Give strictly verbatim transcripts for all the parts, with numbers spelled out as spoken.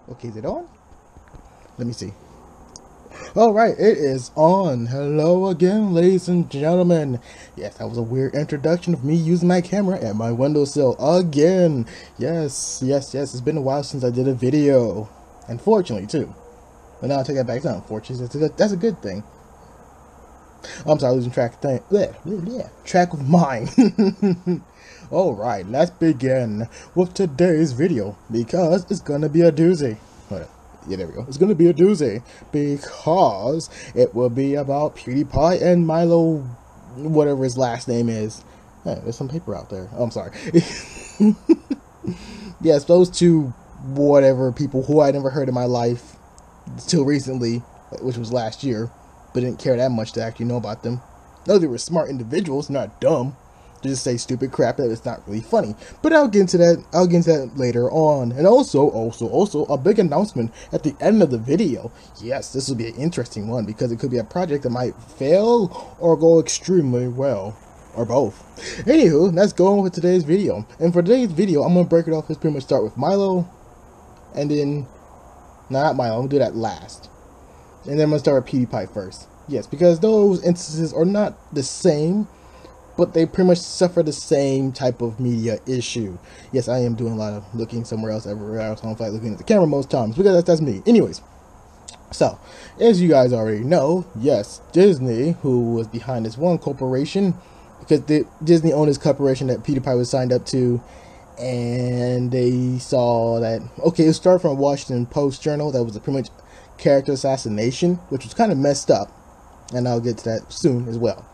Okay, is it on? Let me see. Alright, it is on. Hello again, ladies and gentlemen. Yes, that was a weird introduction of me using my camera at my windowsill again. Yes, yes, yes, it's been a while since I did a video. Unfortunately, too. But now I'll take that back. It's not unfortunate. That's a good, that's a good thing. I'm sorry, losing track of thing. Yeah, yeah, track of mine. Alright, let's begin with today's video because it's gonna be a doozy. Alright. Yeah, there we go. It's gonna be a doozy because it will be about PewDiePie and Milo, whatever his last name is. Hey, there's some paper out there. Oh, I'm sorry. Yes, those two whatever people who I never heard in my life till recently, which was last year, but didn't care that much to actually know about them. No, they were smart individuals, not dumb. To just say stupid crap that it's not really funny. But I'll get into that. I'll get into that later on. And also, also, also, a big announcement at the end of the video. Yes, this will be an interesting one because it could be a project that might fail or go extremely well, or both. Anywho, let's go on with today's video. And for today's video, I'm gonna break it off. Let's pretty much start with Milo, and then, no, not Milo. I'm gonna do that last, and then I'm gonna start with PewDiePie first. Yes, because those instances are not the same, but they pretty much suffer the same type of media issue. Yes, I am doing a lot of looking somewhere else, everywhere else. I don't feel like looking at the camera most times, because that's, that's me. Anyways, so, as you guys already know, yes, Disney, who was behind this one corporation, because the, Disney owned this corporation that PewDiePie was signed up to, and they saw that, okay, it started from a Washington Post journal that was a pretty much character assassination, which was kind of messed up, and I'll get to that soon as well.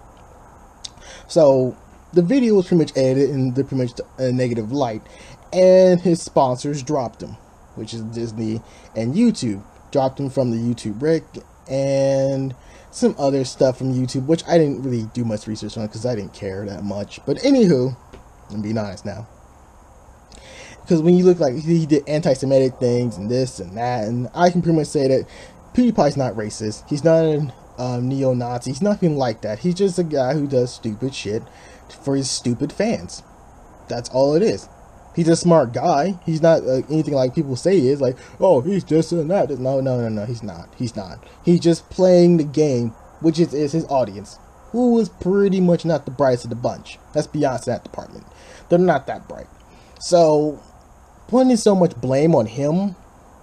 So the video was pretty much edited in the pretty much a negative light, and his sponsors dropped him, which is Disney and YouTube. Dropped him from the YouTube Brick and some other stuff from YouTube, which I didn't really do much research on because I didn't care that much. But anywho, I'm being honest now, because when you look like he did anti-Semitic things and this and that, and I can pretty much say that PewDiePie's not racist. He's not an Um, neo-Nazi. He's nothing like that. He's just a guy who does stupid shit for his stupid fans. That's all it is. He's a smart guy. He's not uh, anything like people say he is. Like, oh, he's just a that. No, no, no, no. He's not. He's not. He's just playing the game, which is, is his audience, who is pretty much not the brightest of the bunch. Let's be honest in that department. They're not that bright. So, putting so much blame on him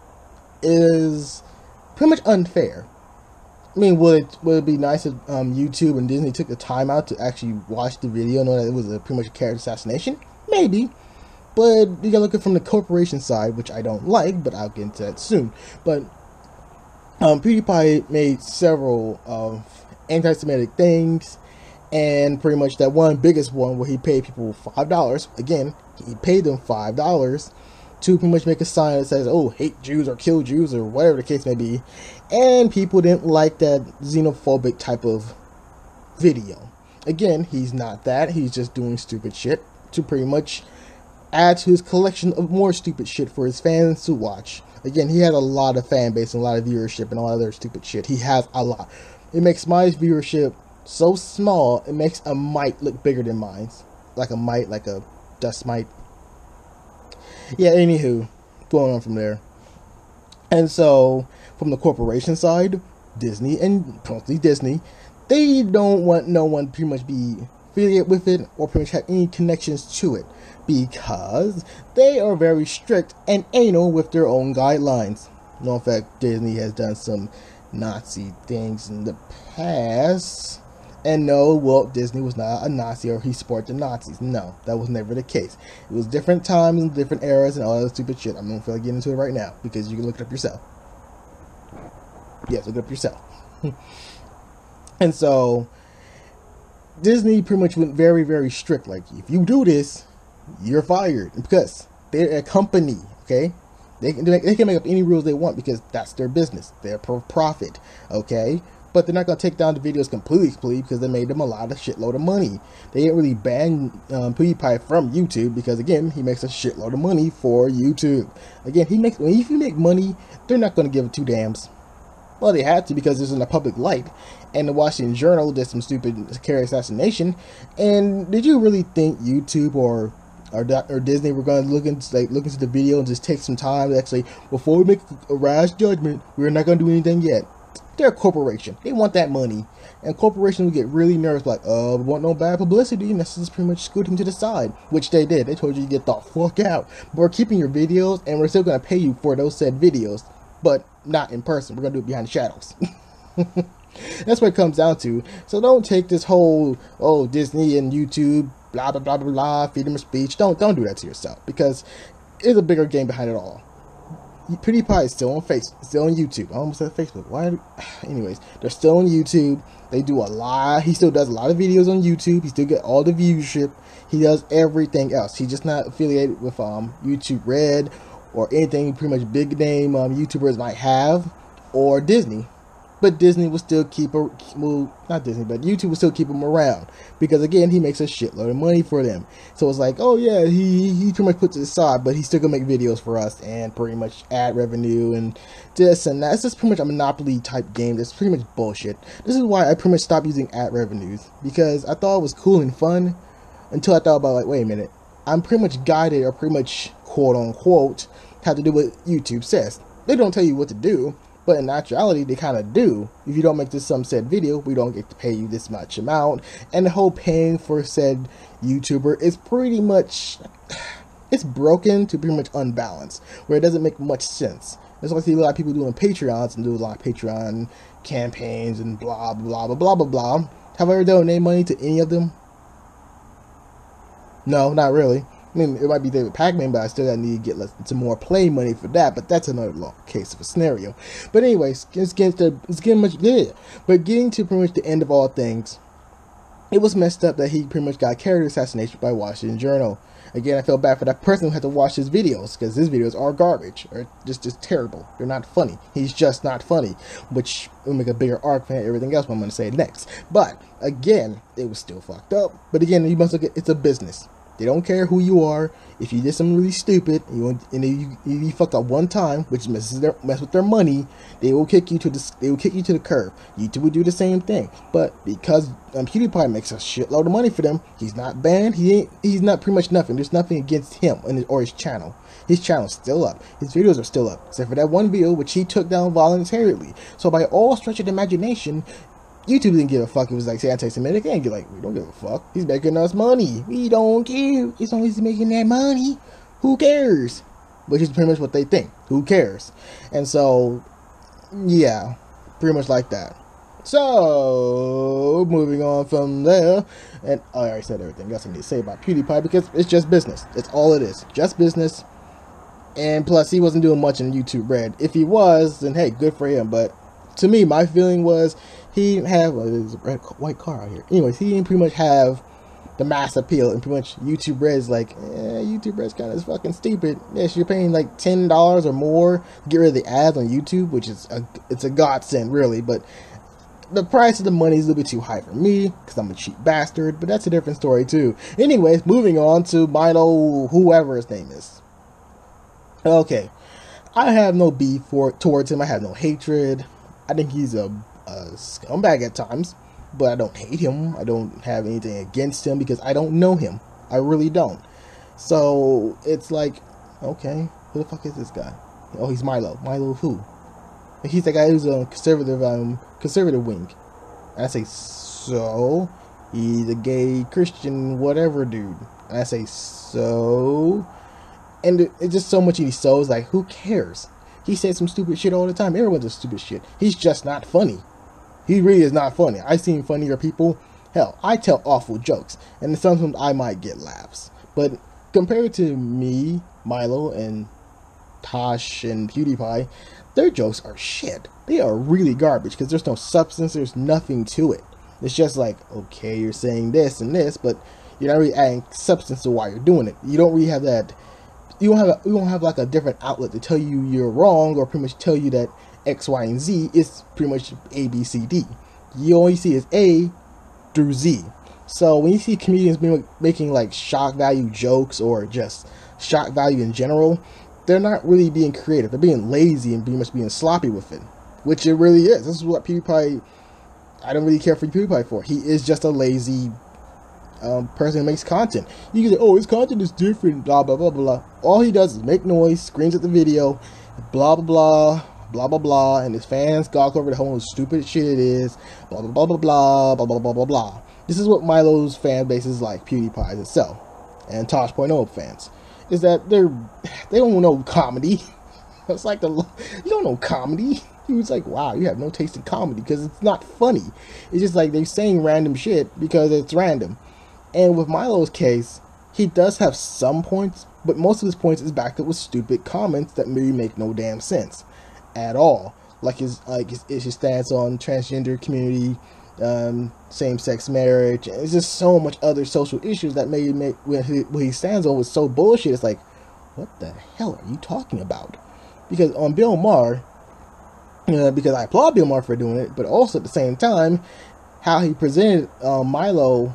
is pretty much unfair. I mean, would it, would it be nice if um, YouTube and Disney took the time out to actually watch the video, know that it was a pretty much a character assassination? Maybe. But you gotta look at it from the corporation side, which I don't like, but I'll get into that soon. But um, PewDiePie made several uh, anti-Semitic things, and pretty much that one biggest one where he paid people five dollars. Again, he paid them five dollars to pretty much make a sign that says, oh, hate Jews or kill Jews or whatever the case may be. And people didn't like that xenophobic type of video. Again, he's not that. He's just doing stupid shit to pretty much add to his collection of more stupid shit for his fans to watch. Again, he had a lot of fan base and a lot of viewership and a lot of other stupid shit. He has a lot. It makes my viewership so small, it makes a mite look bigger than mine. Like a mite, like a dust mite. Yeah, anywho, going on from there. And so, from the corporation side, Disney, and mostly Disney, they don't want no one to pretty much be affiliated with it or pretty much have any connections to it, because they are very strict and anal with their own guidelines. No, in fact, Disney has done some Nazi things in the past. And no, Walt Disney was not a Nazi or he supported the Nazis. No, that was never the case. It was different times and different eras and all that stupid shit. I'm not going to get into it right now because you can look it up yourself. Yes, look it up yourself. And so, Disney pretty much went very, very strict. Like, if you do this, you're fired. Because they're a company, okay? They can, they can make up any rules they want because that's their business. They're for profit, okay? But they're not going to take down the videos completely, completely because they made them a lot of shitload of money. They didn't really ban um, PewDiePie from YouTube because, again, he makes a shitload of money for YouTube. Again, he makes if you make money, they're not going to give two dams. Well, they had to because it's in the public light. And the Washington Journal did some stupid character assassination. And did you really think YouTube or or, or Disney were going to look into like look into the video and just take some time to actually, before we make a rash judgment, we're not going to do anything yet. They're a corporation. They want that money, and corporations will get really nervous, like, uh, we want no bad publicity, and that's just pretty much scoot them to the side, which they did. They told you to get the fuck out. But we're keeping your videos, and we're still going to pay you for those said videos, but not in person. We're going to do it behind the shadows. That's what it comes down to. So don't take this whole, oh, Disney and YouTube, blah, blah, blah, blah, blah, freedom of speech. Don't, don't do that to yourself, because there's a bigger game behind it all. PewDiePie is still on face, still on YouTube. I almost said Facebook. Why? Anyways, they're still on YouTube. They do a lot. He still does a lot of videos on YouTube. He still get all the viewership. He does everything else. He's just not affiliated with um YouTube Red or anything pretty much big name um, YouTubers might have, or Disney. But Disney will still keep a well, not Disney, but YouTube will still keep him around, because again, he makes a shitload of money for them. So it's like, oh yeah, he he pretty much puts it aside, but he's still gonna make videos for us and pretty much ad revenue and this and that. It's just pretty much a monopoly type game. That's pretty much bullshit. This is why I pretty much stopped using ad revenues, because I thought it was cool and fun until I thought about, like, wait a minute, I'm pretty much guided, or pretty much quote unquote have to do what YouTube says. They don't tell you what to do. But in actuality, they kind of do. If you don't make this some said video, we don't get to pay you this much amount. And the whole paying for said YouTuber is pretty much, it's broken to pretty much unbalanced, where it doesn't make much sense. That's why I see a lot of people doing Patreons and do a lot of Patreon campaigns and blah, blah, blah, blah, blah, blah. Have I ever donated money to any of them? No, not really. I mean, it might be David Pac-Man, but I still need to get less, some more play money for that. But that's another long case of a scenario. But anyways, it's getting to, it's getting much good. But getting to pretty much the end of all things, it was messed up that he pretty much got character assassination by Washington Journal. Again, I felt bad for that person who had to watch his videos, because his videos are garbage, or just just terrible. They're not funny. He's just not funny, which will make a bigger arc for everything else I'm going to say next. But again, it was still fucked up. But again, you must look at, it's a business. They don't care who you are. If you did something really stupid, you want, and you, you, you fucked up one time, which messes their mess with their money, they will kick you to the they will kick you to the curb. YouTube would do the same thing, but because um, PewDiePie makes a shitload of money for them, he's not banned. He ain't. He's not pretty much nothing. There's nothing against him and his, or his channel. His channel's still up. His videos are still up, except for that one video which he took down voluntarily. So by all stretch of the imagination, YouTube didn't give a fuck. It was like, say, anti-Semitic. They ain't get like, we don't give a fuck. He's making us money. We don't care. As long as he's making that money, who cares? Which is pretty much what they think. Who cares? And so, yeah, pretty much like that. So, moving on from there, and oh, I already said everything else I need to say about PewDiePie, because it's just business. It's all it is. Just business. And plus, he wasn't doing much in YouTube Red. If he was, then hey, good for him. But to me, my feeling was, he didn't have well, there's a red white car out here. Anyways, he didn't pretty much have the mass appeal, and pretty much YouTube Red is like, eh, YouTube Red's kind of fucking stupid. Yes, you're paying like ten dollars or more to get rid of the ads on YouTube, which is a it's a godsend, really. But the price of the money is a little bit too high for me, because I'm a cheap bastard. But that's a different story too. Anyways, moving on to Milo, whoever his name is. Okay, I have no beef for towards him. I have no hatred. I think he's a a scumbag at times, but I don't hate him. I don't have anything against him, because I don't know him. I really don't. So it's like, okay, who the fuck is this guy? Oh, he's Milo. Milo who? He's the guy who's a conservative, um, conservative wing. And I say, so he's a gay Christian whatever dude. And I say, so, and it, it's just so much he sows. Like, who cares? He says some stupid shit all the time. Everyone does stupid shit. He's just not funny. He really is not funny. I've seen funnier people. Hell, I tell awful jokes, and sometimes I might get laughs. But compared to me, Milo, and Tosh, and PewDiePie, their jokes are shit. They are really garbage, because there's no substance, there's nothing to it. It's just like, okay, you're saying this and this, but you're not really adding substance to why you're doing it. You don't really have that, you don't have, a, you don't have like a different outlet to tell you you're wrong, or pretty much tell you that X, Y, and Z is pretty much A, B, C, D. You only see is A through Z. So when you see comedians being, making like shock value jokes, or just shock value in general, they're not really being creative. They're being lazy and pretty much being sloppy with it, which it really is. This is what PewDiePie, I don't really care for PewDiePie for. He is just a lazy um, person who makes content. You can say, oh, his content is different, blah, blah, blah, blah. All he does is make noise, screams at the video, blah, blah, blah, blah, blah, blah, and his fans gawk over the whole stupid shit it is, blah, blah, blah, blah, blah, blah, blah, blah, blah, blah. This is what Milo's fan base is like, PewDiePie's itself, and Tosh point oh fans, is that they're, they don't know comedy. It's like the, you don't know comedy. He was like, wow, you have no taste in comedy, because it's not funny. It's just like they're saying random shit because it's random. And with Milo's case, he does have some points, but most of his points is backed up with stupid comments that maybe make no damn sense at all. Like his like his, his stance on transgender community, um, same-sex marriage, and it's just so much other social issues that maybe make when he, what he stands on was so bullshit. It's like, what the hell are you talking about? Because on Bill Maher, uh, because I applaud Bill Maher for doing it, but also at the same time, how he presented uh, Milo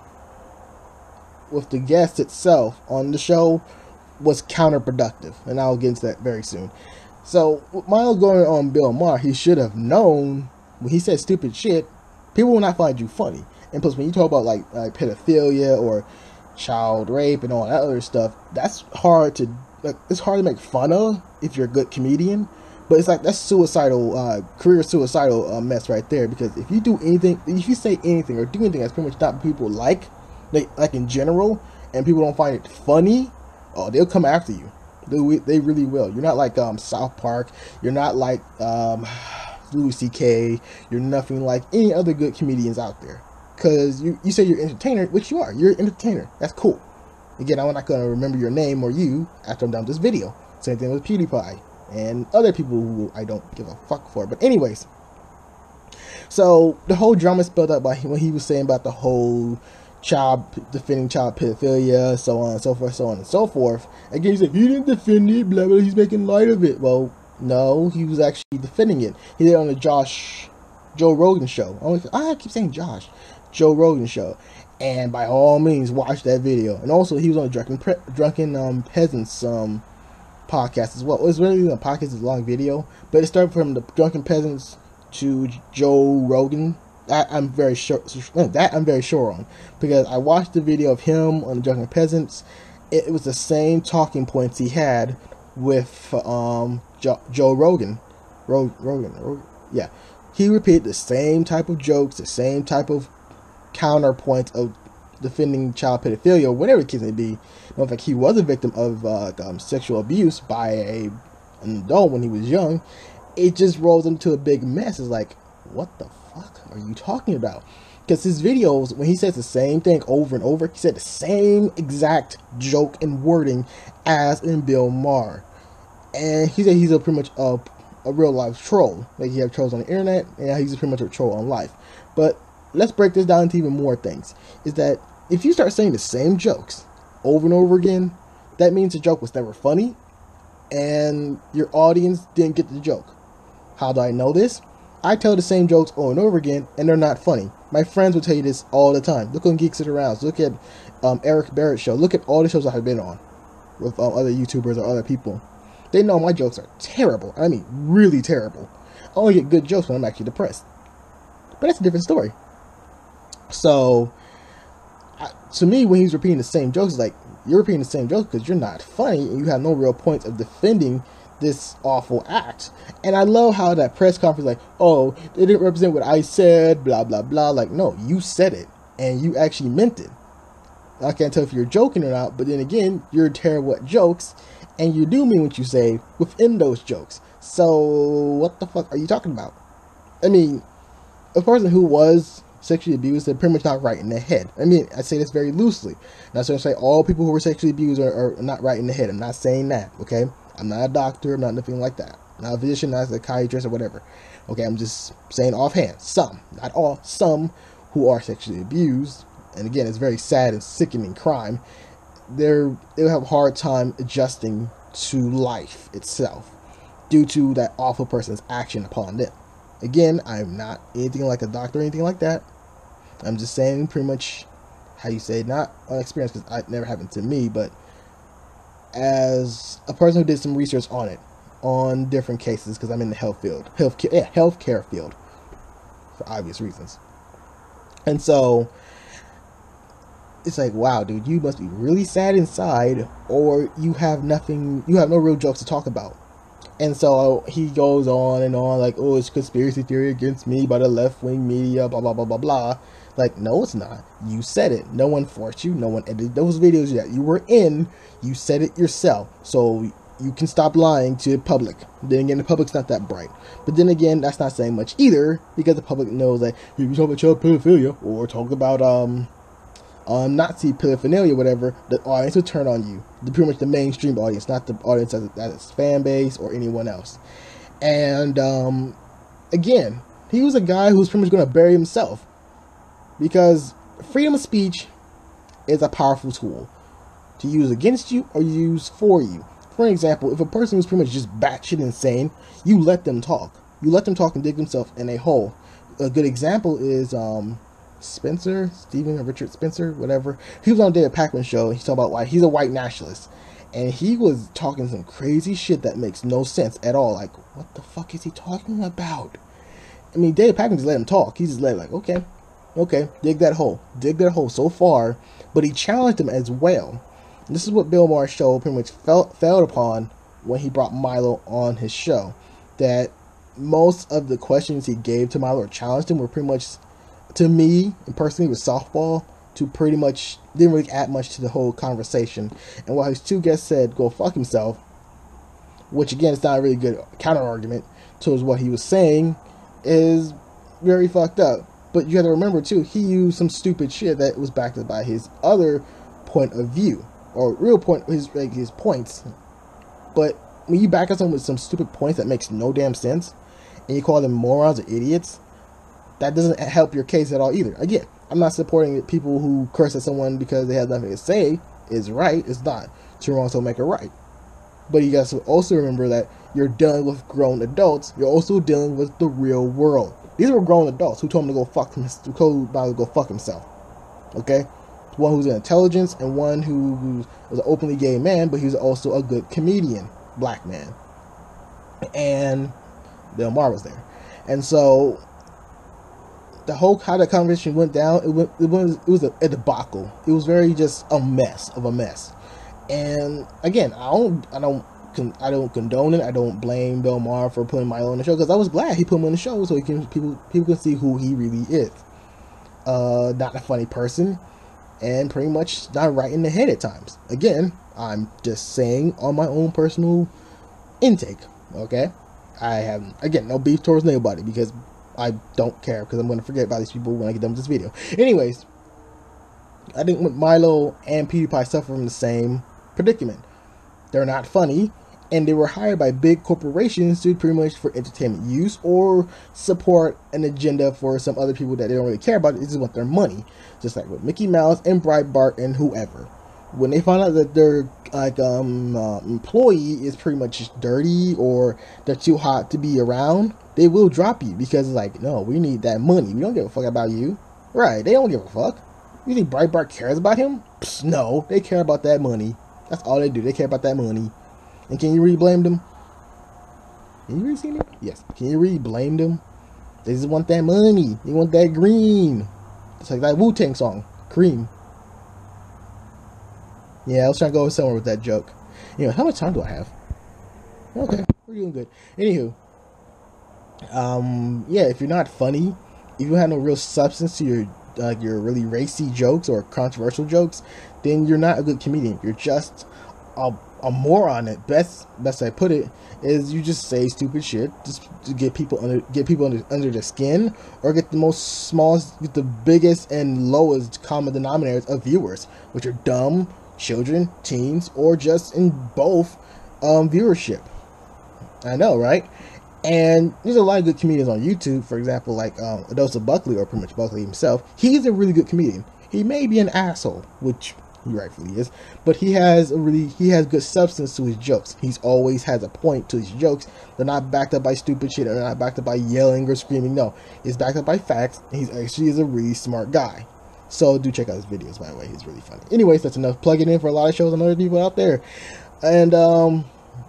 with the guest itself on the show was counterproductive, and I'll get into that very soon. So, with Milo going on Bill Maher, he should have known when he said stupid shit, people will not find you funny. And plus, when you talk about like, like pedophilia or child rape and all that other stuff, that's hard to like. It's hard to make fun of if you're a good comedian. But it's like that's suicidal, uh, career suicidal uh, mess right there. Because if you do anything, if you say anything or do anything that's pretty much not what people like, like like in general, and people don't find it funny, oh, they'll come after you. They, they really will. You're not like um, South Park. You're not like um, Louis C K. You're nothing like any other good comedians out there. Because you, you say you're an entertainer, which you are. You're an entertainer. That's cool. Again, I'm not going to remember your name or you after I'm done with this video. Same thing with PewDiePie and other people who I don't give a fuck for. But anyways, so the whole drama spilled up by when he was saying about the whole child defending child pedophilia, so on and so forth, so on and so forth. Again, he said he didn't defend it, blah blah. He's making light of it. Well, no, he was actually defending it. He did it on the Josh Joe Rogan show. I keep saying Josh Joe Rogan show, and by all means, watch that video. And also, he was on the Drunken Pre Drunken um, Peasants um podcast as well. It was really a podcast, it's a long video, but it started from the Drunken Peasants to Joe Rogan. That I'm very sure. That I'm very sure on, because I watched the video of him on the Drunken Peasants. It, it was the same talking points he had with um jo Joe Rogan. Ro Rogan, Rogan, yeah. He repeated the same type of jokes, the same type of counterpoint of defending child pedophilia, or whatever the case may be. In fact, he was a victim of uh, um, sexual abuse by a an adult when he was young. It just rolls into a big mess. It's like, what the fuck are you talking about? Because his videos, when he says the same thing over and over, he said the same exact joke and wording as in Bill Maher. And he said he's a pretty much a, a real life troll. Like, he have trolls on the internet, and he's pretty much a troll on life. But let's break this down into even more things. Is that if you start saying the same jokes over and over again, that means the joke was never funny, and your audience didn't get the joke. How do I know this? I tell the same jokes over and over again, and they're not funny. My friends will tell you this all the time. Look on Geeks It Around. Look at um, Eric Barrett's show. Look at all the shows I have been on with um, other YouTubers or other people. They know my jokes are terrible. I mean, really terrible. I only get good jokes when I'm actually depressed. But that's a different story. So, I, to me, when he's repeating the same jokes, it's like, you're repeating the same jokes because you're not funny, and you have no real points of defending this awful act. And I love how that press conference, like, oh, they didn't represent what I said, blah blah blah. Like, no, you said it, and you actually meant it. I can't tell if you're joking or not, but then again, you're terrible at jokes, and you do mean what you say within those jokes. So what the fuck are you talking about? I mean, a person who was sexually abused, they're pretty much not right in the head. I mean, I say this very loosely. Not so to say all people who were sexually abused are, are not right in the head. I'm not saying that, okay? I'm not a doctor, I'm not nothing like that. I'm not a physician, not a psychiatrist or whatever. Okay, I'm just saying offhand. Some, not all, some who are sexually abused, and again, it's very sad and sickening crime, they're, they'll have a hard time adjusting to life itself due to that awful person's action upon them. Again, I'm not anything like a doctor or anything like that. I'm just saying pretty much how you say, not on experience, because it never happened to me, but as a person who did some research on it, on different cases, because I'm in the health field, health care, yeah, healthcare field, for obvious reasons. And so, it's like, wow, dude, you must be really sad inside, or you have nothing, you have no real jokes to talk about. And so he goes on and on, like, oh, it's conspiracy theory against me by the left-wing media, blah, blah, blah, blah, blah. Like, no, it's not. You said it. No one forced you. No one edited those videos that you were in. You said it yourself. So you can stop lying to the public. Then again, the public's not that bright. But then again, that's not saying much either, because the public knows that if you talk about child pedophilia, or talk about, um, um, Nazi paraphernalia, whatever, the audience will turn on you. The pretty much the mainstream audience, not the audience that is fan base or anyone else. And um, again, he was a guy who was pretty much going to bury himself, because freedom of speech is a powerful tool to use against you or use for you. For example, if a person is pretty much just batshit insane, you let them talk. You let them talk and dig themselves in a hole. A good example is um. Spencer, Stephen or Richard Spencer, whatever. He was on David Pakman's show. He's talking about why he's a white nationalist, and he was talking some crazy shit that makes no sense at all. Like, what the fuck is he talking about? I mean, David Pakman just let him talk. He just let like, okay, okay, dig that hole, dig that hole so far. But he challenged him as well. And this is what Bill Maher's show pretty much fell, failed upon when he brought Milo on his show. That most of the questions he gave to Milo or challenged him were pretty much, to me, and personally, with softball, to pretty much, didn't really add much to the whole conversation. And while his two guests said, go fuck himself, which again, is not a really good counter-argument towards what he was saying, is very fucked up. But you have to remember, too, he used some stupid shit that was backed up by his other point of view, or real point, his, like, his points. But when you back up someone with some stupid points that makes no damn sense, and you call them morons or idiots, that doesn't help your case at all either. Again, I'm not supporting people who curse at someone because they have nothing to say is right. It's not. Two wrongs don't make it right. But you guys also remember that you're dealing with grown adults. You're also dealing with the real world. These were grown adults who told him to go fuck him, who told him to go fuck himself. Okay? One who's in intelligence and one who, who was an openly gay man, but he was also a good comedian, black man. And Bill Maher was there. And so the whole how the conversation went down, it, went, it was it was a, a debacle. It was very just a mess of a mess. And again, I don't I don't I don't condone it. I don't blame Bill Maher for putting Milo on the show, because I was glad he put him on the show so he can people people can see who he really is. Uh, not a funny person, and pretty much not right in the head at times. Again, I'm just saying on my own personal intake. Okay, I have again no beef towards nobody, because I don't care, because I'm going to forget about these people when I get done with this video. Anyways, I think Milo and PewDiePie suffer from the same predicament. They're not funny, and they were hired by big corporations to pretty much for entertainment use or support an agenda for some other people that they don't really care about. They just want their money. Just like with Mickey Mouse and Breitbart and whoever. When they find out that their like um uh, employee is pretty much dirty or they're too hot to be around, they will drop you, because it's like, no, we need that money. We don't give a fuck about you. Right, they don't give a fuck. You think Breitbart cares about him? Psst, no, they care about that money. That's all they do. They care about that money. And can you really blame them? Can you really see them? Yes. Can you really blame them? They just want that money. They want that green. It's like that Wu-Tang song, Cream. Yeah, I was trying to go somewhere with that joke. Anyway, how much time do I have? Okay, we're doing good. Anywho, um, yeah, if you're not funny, if you have no real substance to your uh, your really racy jokes or controversial jokes, then you're not a good comedian. You're just a, a moron. At best, best I put it is you just say stupid shit just to get people under get people under under their skin, or get the most smallest, get the biggest and lowest common denominators of viewers, which are dumb children, teens, or just in both um, viewership. I know, right? And there's a lot of good comedians on YouTube. For example, like um, Adosa Buckley, or pretty much Buckley himself. He's a really good comedian. He may be an asshole, which he rightfully is, but he has a really he has good substance to his jokes. He's always has a point to his jokes. They're not backed up by stupid shit. They're not backed up by yelling or screaming. No, it's backed up by facts. And he's actually is a really smart guy. So do check out his videos, by the way. He's really funny. Anyways, that's enough plugging in for a lot of shows and other people out there. And um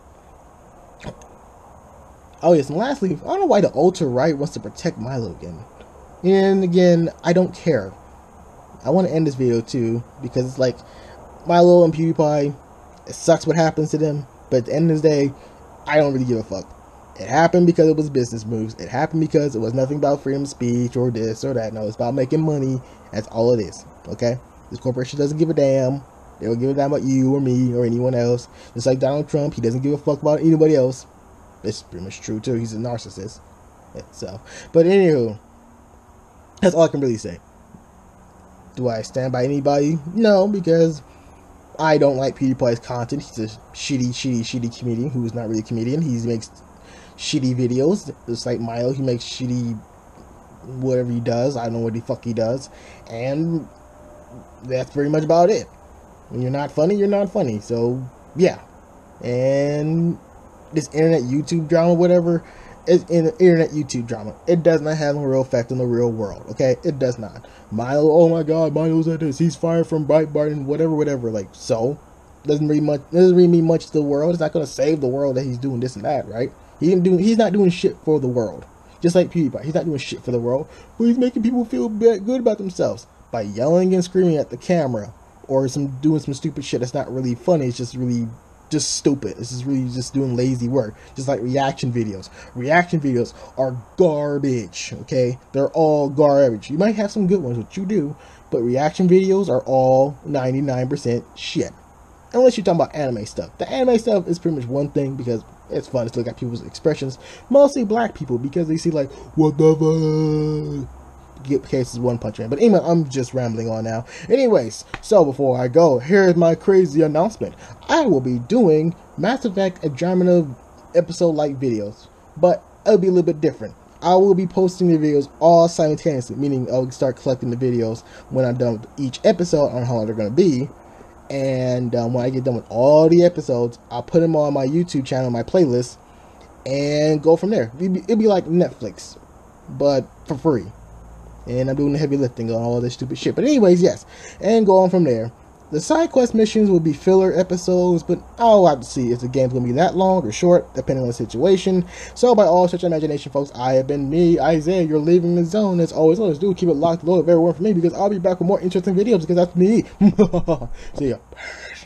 oh yes, and lastly, I don't know why the ultra right wants to protect Milo again. And again, I don't care. I want to end this video too, because it's like Milo and PewDiePie, it sucks what happens to them, but at the end of the day, I don't really give a fuck. It happened because it was business moves. It happened because it was nothing about freedom of speech or this or that. No, it's about making money. That's all it is. Okay? This corporation doesn't give a damn. They don't give a damn about you or me or anyone else. Just like Donald Trump, he doesn't give a fuck about anybody else. It's pretty much true too. He's a narcissist. Yeah, so, but anywho, that's all I can really say. Do I stand by anybody? No, because I don't like PewDiePie's content. He's a shitty, shitty, shitty comedian who is not really a comedian. He makes shitty videos. Just like Milo, he makes shitty whatever he does. I don't know what the fuck he does. And that's pretty much about it. When you're not funny, you're not funny. So, yeah. And this internet YouTube drama, whatever, is in internet YouTube drama. It does not have a real effect on the real world. Okay? It does not. Milo, oh my god, Milo's at this. He's fired from Breitbart and whatever, whatever. Like, so, doesn't really much. Doesn't really mean much to the world. It's not gonna save the world that he's doing this and that, right? He didn't do. He's not doing shit for the world. Just like PewDiePie, he's not doing shit for the world, but he's making people feel bad, good about themselves by yelling and screaming at the camera, or some doing some stupid shit that's not really funny. It's just really just stupid. This is really just doing lazy work. Just like reaction videos. Reaction videos are garbage. Okay, they're all garbage. You might have some good ones, which you do, but reaction videos are all ninety-nine percent shit. Unless you're talking about anime stuff. The anime stuff is pretty much one thing because it's fun to look at people's expressions. Mostly black people because they see like, what the fuck? Get cases One Punch Man. But anyway, I'm just rambling on now. Anyways, so before I go, here's my crazy announcement. I will be doing Mass Effect Andromeda episode-like videos. But it'll be a little bit different. I will be posting the videos all simultaneously. Meaning I'll start collecting the videos when I'm done with each episode on how long they're going to be. And um, when I get done with all the episodes, I'll put them on my YouTube channel, my playlist, and go from there. It'll be, it'll be like Netflix, but for free. And I'm doing the heavy lifting on all this stupid shit. But anyways, yes. And go on from there. The side quest missions will be filler episodes, but I'll have to see if the game's going to be that long or short, depending on the situation. So by all such imagination, folks, I have been me, Isaiah. You're leaving the zone. As always, always do keep it locked low of everyone for me, because I'll be back with more interesting videos, because that's me. See ya.